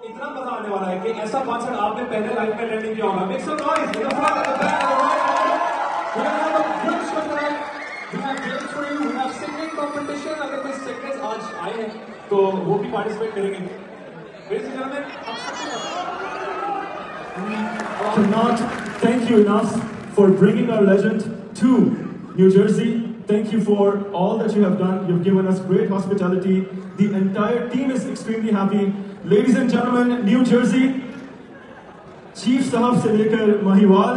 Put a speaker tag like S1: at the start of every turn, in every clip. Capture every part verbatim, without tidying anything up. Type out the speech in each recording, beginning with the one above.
S1: इतना मजा आने वाला है कि ऐसा कॉन्सर्ट आपने पहले लाइफ में अटेंड नहीं किया होगा। Make some noise in the front and the back and the right and the left. We're gonna have a good show tonight. We have games for you. We have singing competition. अगर कोई singers आज आए हैं तो वो भी participate करेंगे। Ladies and gentlemen, आप सबसे
S2: cannot thank you enough for bringing our legend to New Jersey. Thank you for all that you have done. You've given us great hospitality. The entire team is extremely happy. Ladies and gentlemen, New Jersey, Chief Sahab se lekar Mahiwal,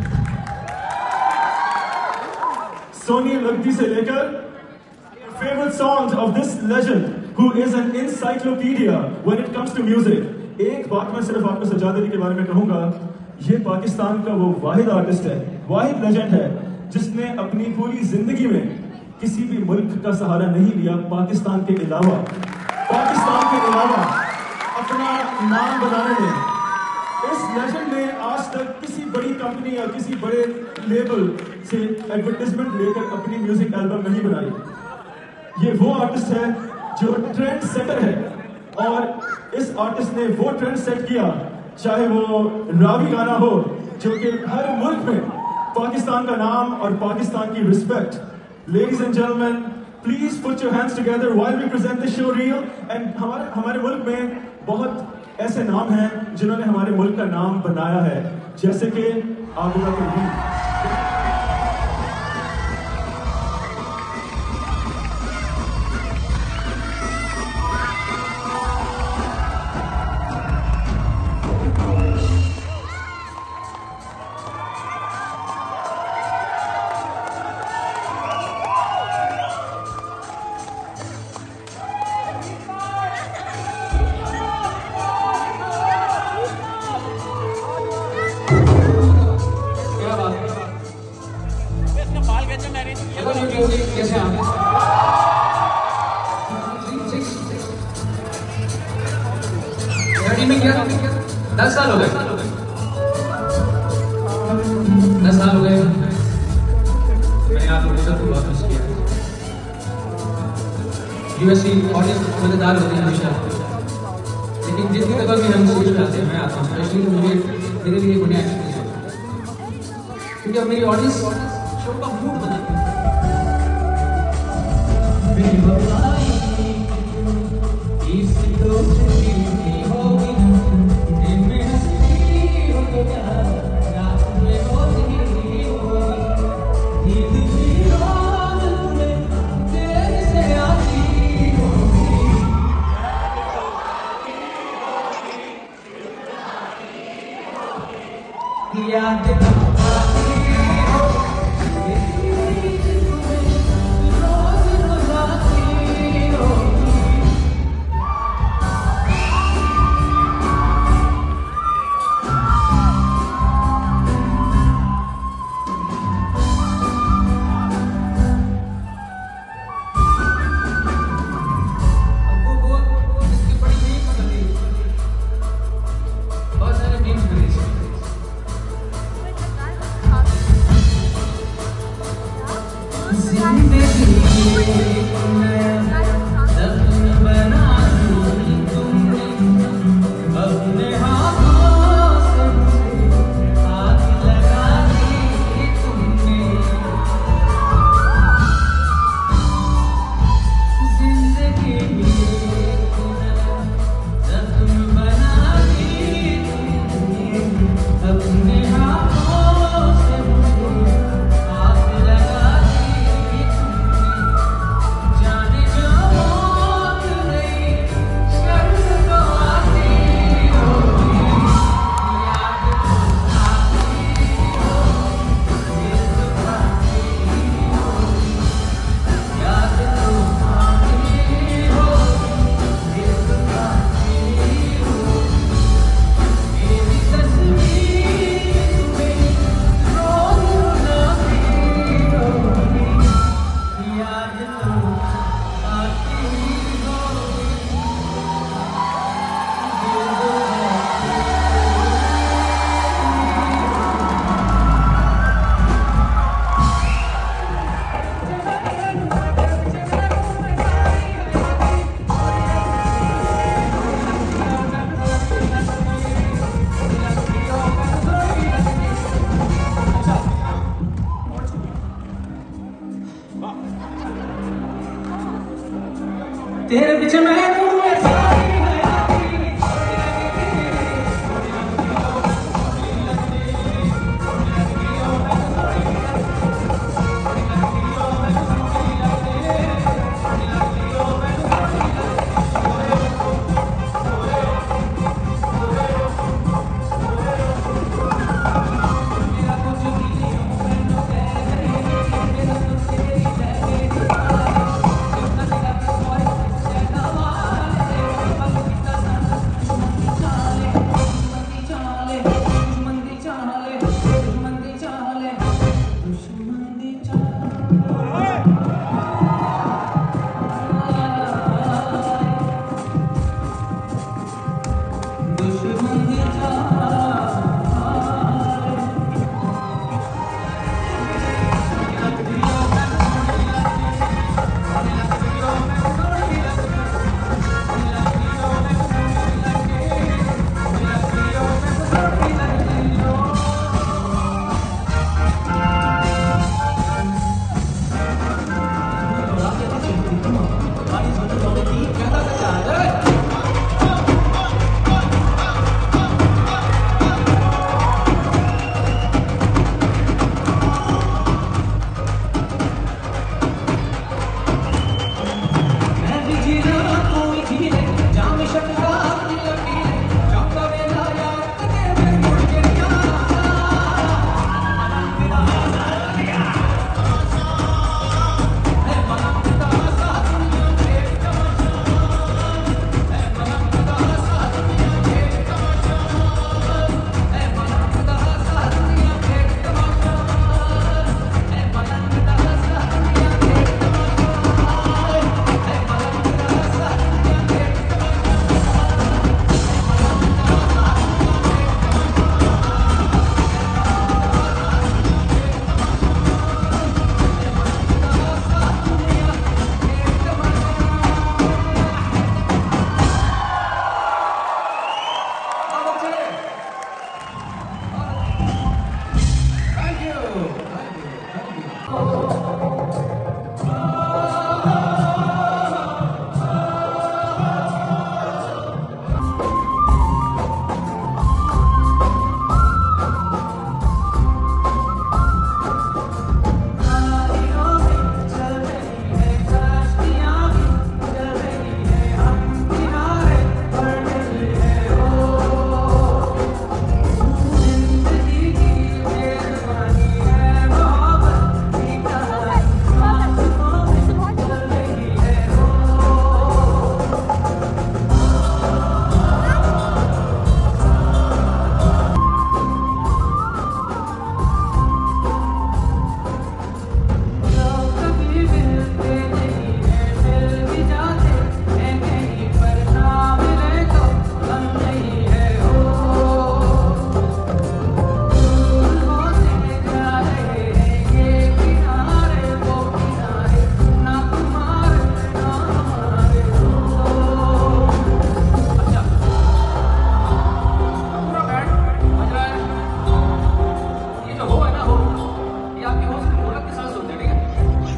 S2: Sonia Lagdi se lekar, favorite songs of this legend, who is an encyclopedia when it comes to music. एक बात मैं सिर्फ आपको सजाद अली के बारे में कहूँगा, ये पाकिस्तान का वो वाहिद आर्टिस्ट है, वाहिद लेजेंड है, जिसने अपनी पूरी जिंदगी में किसी भी मुल्क का सहारा नहीं लिया पाकिस्तान के अलावा, पाकिस्तान के अलावा अपना नाम बनाने में। इस लेजेंड ने आज तक किसी बड़ी कंपनी या किसी बड़े लेबल से एडवर्टाइजमेंट लेकर अपनी म्यूजिक एल्बम नहीं बनाई। ये वो आर्टिस्ट है जो ट्रेंड सेटर है, और इस आर्टिस्ट ने वो ट्रेंड सेट किया, चाहे वो रावी गाना हो जो कि हर मुल्क में पाकिस्तान का नाम और पाकिस्तान की respect. Ladies and gentlemen, please put your hands together while we present the show reel. And हमारे हमारे मुल्क में बहुत ऐसे नाम हैं जिन्होंने हमारे मुल्क का नाम बनाया है, जैसे कि आगरा कुलदीप।
S3: दस साल हो गए दस साल हो गए मैंने आपको बहुत मिस किया। यूएससी ऑडियंस मजेदार होती है हमेशा, लेकिन जिस जगह भी हम स्टेज पे आते हैं, मैं आता हूँ स्पेशली, तो मुझे मेरे लिए बढ़िया एक्सपीरियंस होता है, क्योंकि अब मेरी ऑडियंस शो का मूड बनाती है। तेरे पीछे मैं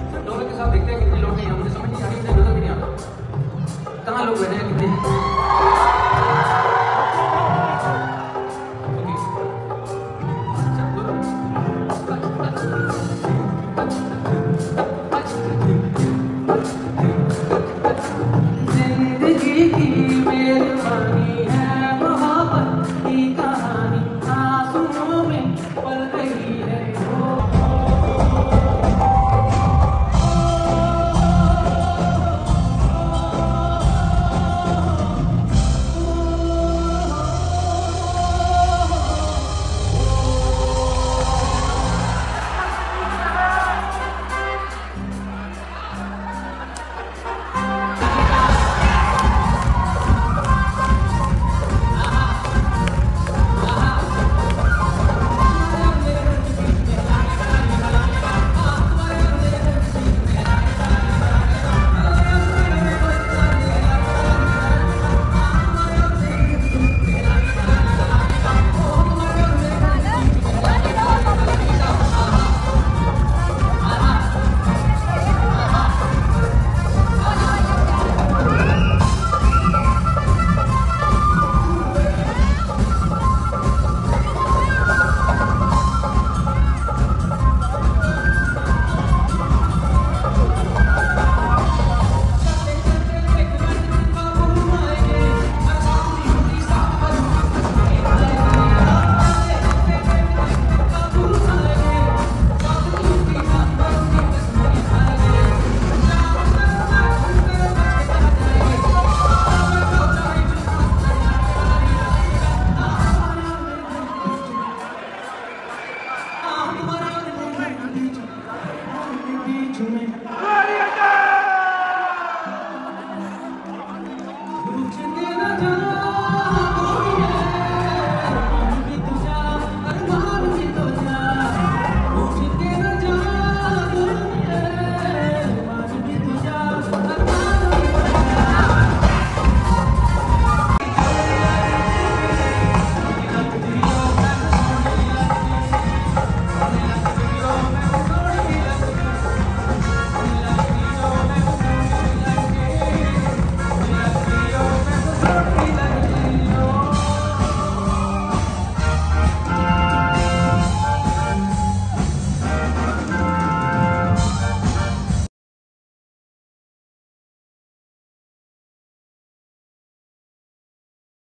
S3: कहाँ लोग बैठे हैं कितने